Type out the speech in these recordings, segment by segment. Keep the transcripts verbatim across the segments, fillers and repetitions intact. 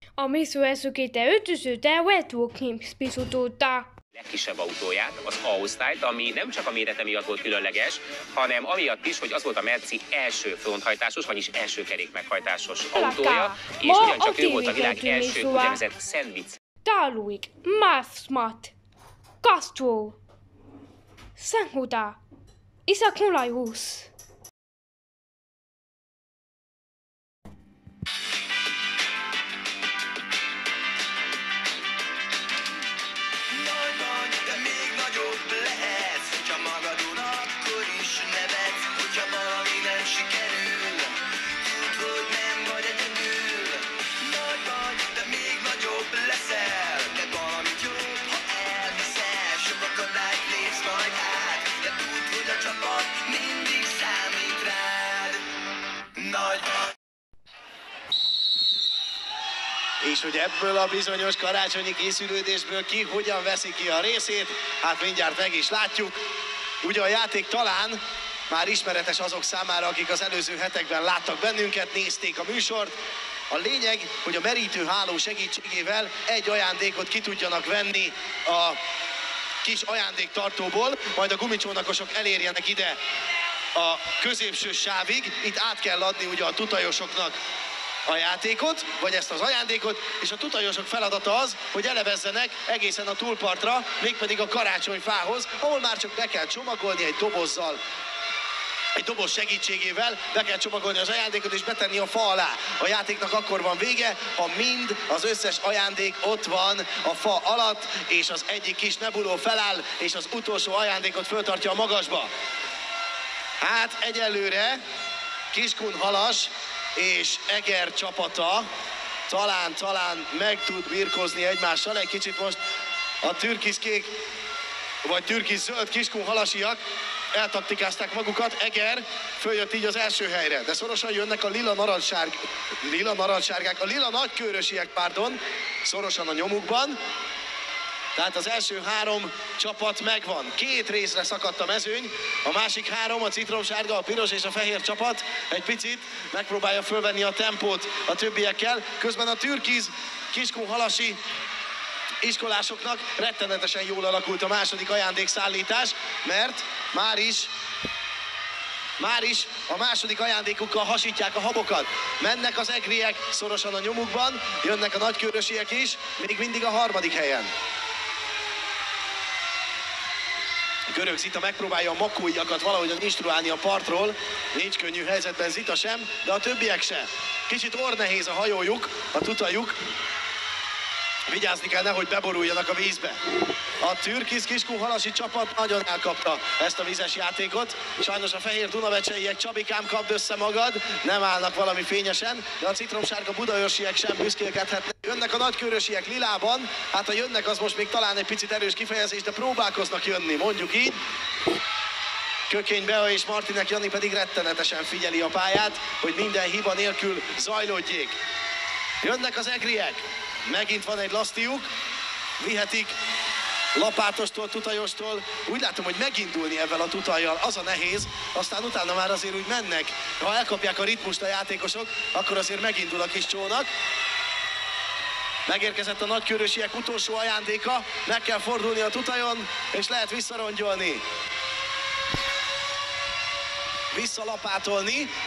Amesso adesso che te ötöső te vetőként spiszotolta. Legkisebb autóját, az A-osztályt, ami nem csak a mérete miatt volt különleges, hanem amiatt is, hogy az volt a Merci első fronthajtásos, vagyis első kerékmeghajtásos autója, és ugyancsak ő volt a világ első úgynevezett szendvic. Taluik, Masmat, Castro, Sanhuda, Isakunlajus. És hogy ebből a bizonyos karácsonyi készülődésből ki hogyan veszi ki a részét, hát mindjárt meg is látjuk. Ugye a játék talán már ismeretes azok számára, akik az előző hetekben láttak bennünket, nézték a műsort. A lényeg, hogy a merítőháló segítségével egy ajándékot ki tudjanak venni a kis ajándéktartóból, majd a gumicsónakosok elérjenek ide a középső sávig. Itt át kell adni ugye a tutajosoknak a játékot, vagy ezt az ajándékot, és a tutajosok feladata az, hogy elevezzenek egészen a túlpartra, mégpedig a karácsonyfához, ahol már csak be kell csomagolni egy dobozzal. Egy doboz segítségével be kell csomagolni az ajándékot és betenni a fa alá. A játéknak akkor van vége, ha mind az összes ajándék ott van a fa alatt, és az egyik kis nebuló feláll, és az utolsó ajándékot föltartja a magasba. Hát egyelőre Kiskun Halas és Eger csapata talán, talán meg tud birkózni egymással. Egy kicsit most a türkiszkék, vagy türkisz-zöld Kiskun Halasiak eltaktikázták magukat. Eger följött így az első helyre, de szorosan jönnek a lila narancssárg, lila narancssárgák, a lila nagykőrösiek, pardon, szorosan a nyomukban. Tehát az első három csapat megvan. Két részre szakadt a mezőny, a másik három, a citromsárga, a piros és a fehér csapat egy picit megpróbálja fölvenni a tempót a többiekkel. Közben a türkiz Kiskun Halasi iskolásoknak rettenetesen jól alakult a második ajándékszállítás, mert már is Már is a második ajándékukkal hasítják a habokat. Mennek az egriek szorosan a nyomukban, jönnek a nagykőrösiek is, még mindig a harmadik helyen. Görög Zita megpróbálja a makóiakat valahogyan instruálni a partról. Nincs könnyű helyzetben Zita sem, de a többiek se. Kicsit orrnehéz a hajójuk, a tutajuk. Vigyázni kell, nehogy beboruljanak a vízbe. A türkisz Kiskun Halasi csapat nagyon elkapta ezt a vizes játékot. Sajnos a fehér dunavecseiek, Csabikám, kapd össze magad, nem állnak valami fényesen, de a citromsárga budaörsiek sem büszkélkedhetnek. Jönnek a nagykőrösiek lilában, hát a jönnek az most még talán egy picit erős kifejezés, de próbálkoznak jönni, mondjuk így. Kökény Bea és Martinek Jani pedig rettenetesen figyeli a pályát, hogy minden hiba nélkül zajlódjék. Jönnek az egriek. Megint van egy lasztiuk, vihetik lapátostól, tutajostól. Úgy látom, hogy megindulni ebben a tutajjal az a nehéz, aztán utána már azért úgy mennek. Ha elkapják a ritmust a játékosok, akkor azért megindul a kis csónak. Megérkezett a nagykőrösiek utolsó ajándéka, meg kell fordulni a tutajon, és lehet visszarongyolni. Visszalapátolni.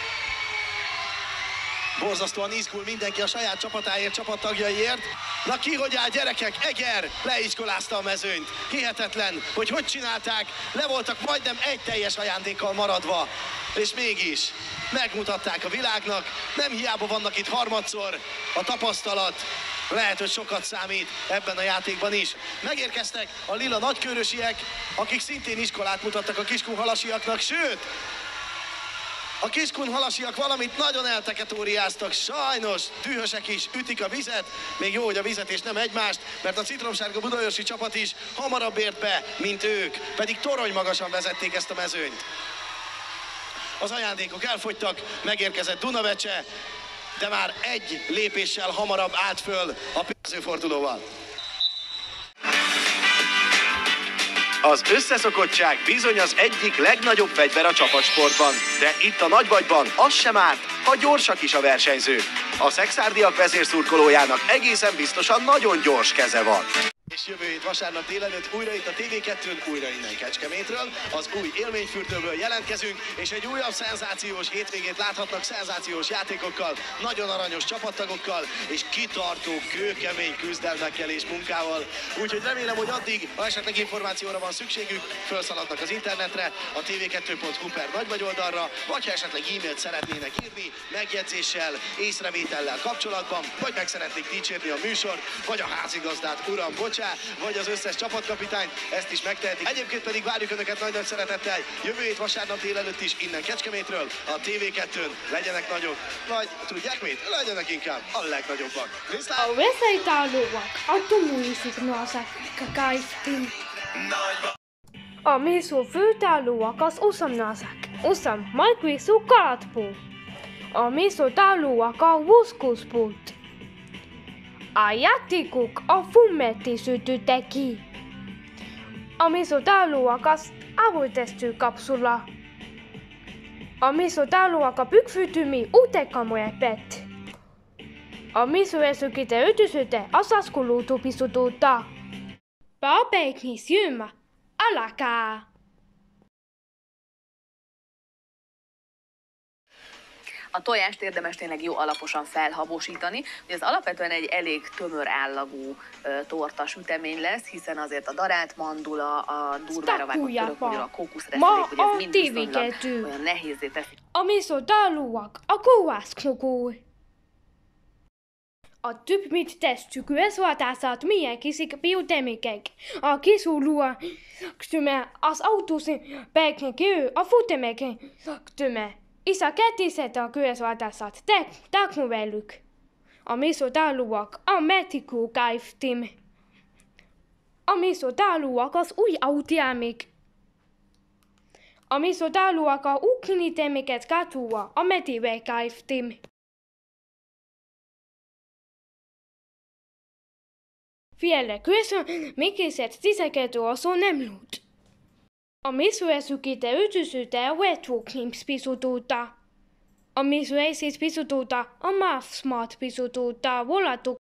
Borzasztóan izgul mindenki a saját csapatáért, csapattagjaiért. Na ki hogy áll, gyerekek? Eger leiskolázta a mezőnyt. Hihetetlen, hogy hogy csinálták. Le voltak majdnem egy teljes ajándékkal maradva. És mégis megmutatták a világnak. Nem hiába vannak itt harmadszor. A tapasztalat lehet, hogy sokat számít ebben a játékban is. Megérkeztek a lila nagykőrösiek, akik szintén iskolát mutattak a Kiskun Halasiaknak, sőt, a Kiskun Halasiak valamit nagyon elteketóriáztak, sajnos dühösek is, ütik a vizet, még jó, hogy a vizet és nem egymást, mert a citromsárga budaörsi csapat is hamarabb ért be, mint ők, pedig torony magasan vezették ezt a mezőnyt. Az ajándékok elfogytak, megérkezett Dunavecse, de már egy lépéssel hamarabb állt föl a következő fordulóval. Az összeszokottság bizony az egyik legnagyobb fegyver a csapatsportban, de itt a nagyvagyban az sem árt, ha gyorsak is a versenyzők. A szekszárdiak vezérszurkolójának egészen biztosan nagyon gyors keze van. És jövő hét vasárnap délelőtt újra itt a té vé kettőn, újra innen Kecskemétről, az új élményfürdőből jelentkezünk, és egy újabb szenzációs hétvégét láthatnak szenzációs játékokkal, nagyon aranyos csapattagokkal, és kitartó, kőkemény küzdelmekkel és munkával. Úgyhogy remélem, hogy addig, ha esetleg információra van szükségük, felszaladnak az internetre, a té vé kettő pont hu per nagyvagy oldalra, vagy ha esetleg e-mailt szeretnének írni, megjegyzéssel, észrevétellel kapcsolatban, vagy meg szeretnék dicsérni a műsort, vagy a házigazdát, uram, bocsánat, vagy az összes csapatkapitányt, ezt is megtehetik. Egyébként pedig várjuk Önöket nagy-nagy szeretettel jövő hét vasárnap délelőtt is innen Kecskemétről, a té vé kettőn. Legyenek nagyok, vagy tudják mit? Legyenek inkább a legnagyobbak. Viszlát! A veszélytállóak, a tumulízik noszák, kakájsztin. A mészó főtállóak az uszamnázák, uszam, majkvészó kalatpó. A mészó tállóak a vuszkuszpót. A játékok a fummetés ütöttek ki. A mészótállóak az ávultesztő kapszula. A mészótállóak a pükfűtőmi utekamolyepet. A mészóeszőkéte ötösöte a szaszkolótó piszotóta. Papeknis jön alaká. A tojást érdemes tényleg jó alaposan felhabosítani, hogy ez alapvetően egy elég tömör állagú uh, torta sütemény lesz, hiszen azért a darált mandula, a durvára vágott török, a kókuszreszelék, hogy ez mind viszonylag olyan nehézzé teszi. A mészótállóak a kóvászknokó. A több mit tesztjük, összoltázat milyen kiszik biotemikek. A kiszúló töme az autószín beknek ő, a futemeken töme. És a kettészete a közváltását, taknu velük. A mészótállóak a Metikó Kft. A mészótállóak az új autjámék. A mészótállóak a ukinitemeket katúa a Metivé Kft. Figyelj, köszön, még készített tizenkettő alszó nem lút. A mészóeszőkéte ötösöte a Wetwalking piszotóta. A mészóeszét piszotóta a Math Smart piszotóta volatok